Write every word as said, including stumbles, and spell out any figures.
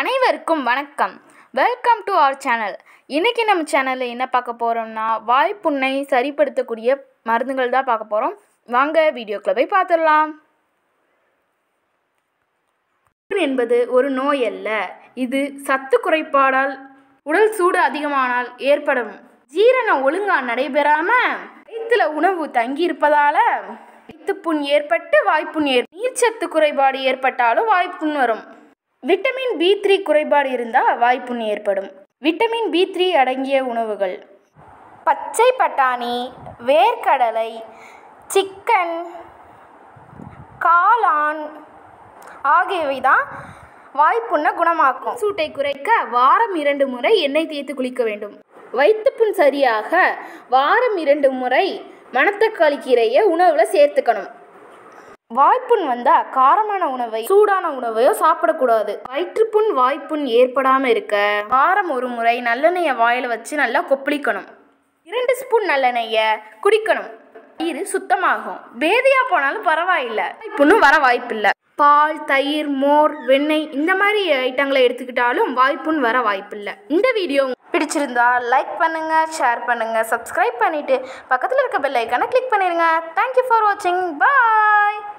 அனைவருக்கும் வணக்கம். Welcome to our channel. இன்றைக்கி நம்ம சேனலில் என்ன பார்க்க போகிறோம்னா, வாய்ப்புண்ணை சரிப்படுத்தக்கூடிய மருந்துகள் தான் பார்க்க போகிறோம். வாங்க வீடியோக்குள்ள போய் பார்த்துடலாம். என்பது ஒரு நோய் அல்ல. இது சத்து குறைபாடால் உடல் சூடு அதிகமானால் ஏற்படும் ஜீரணம் ஒழுங்காக நடைபெறாமல் வயிற்றுல உணவு தங்கியிருப்பதால் வயிற்றுப்புண் ஏற்பட்டு வாய்ப்புண் ஏற்படும். நீர்ச்சத்து குறைபாடு ஏற்பட்டாலும் வாய்ப்புண் வரும். விட்டமின் பி த்ரீ குறைபாடு இருந்தால் வாய்ப்புண் ஏற்படும். விட்டமின் பி த்ரீ அடங்கிய உணவுகள் பச்சை பட்டாணி, வேர்க்கடலை, சிக்கன், காளான் ஆகியவை தான் வாய்ப்புண்ணை குணமாக்கும். சூட்டை குறைக்க வாரம் இரண்டு முறை எண்ணெய் தேய்த்து குளிக்க வேண்டும். வயிற்றுப்புண் சரியாக வாரம் இரண்டு முறை மணத்தக்காளி கீரையை உணவில் சேர்த்துக்கணும். வாய்ப்புண் வந்தால் காரமான உணவை சூடான உணவையோ சாப்பிடக்கூடாது. வயிற்றுப்புண் வாய்ப்புண் ஏற்படாமல் இருக்க வாரம் ஒரு முறை நல்லெண்ணெயை வாயில் வச்சு நல்லா கொப்பளிக்கணும். இரண்டு ஸ்பூன் நல்லெண்ணெயை குடிக்கணும். வயிறு சுத்தமாகும். பேதியாக போனாலும் பரவாயில்லை, வாய்ப்புண்ணும் வர வாய்ப்பில்லை. பால், தயிர், மோர், வெண்ணெய் இந்த மாதிரி ஐட்டங்களை எடுத்துக்கிட்டாலும் வாய்ப்புண் வர வாய்ப்பில்லை. இந்த வீடியோ பிடிச்சிருந்தா லைக் பண்ணுங்கள், ஷேர் பண்ணுங்கள், சப்ஸ்கிரைப் பண்ணிவிட்டு பக்கத்தில் இருக்க பெல் ஐக்கானை கிளிக் பண்ணிடுங்க. தேங்க்யூ ஃபார் வாட்சிங். பாய்.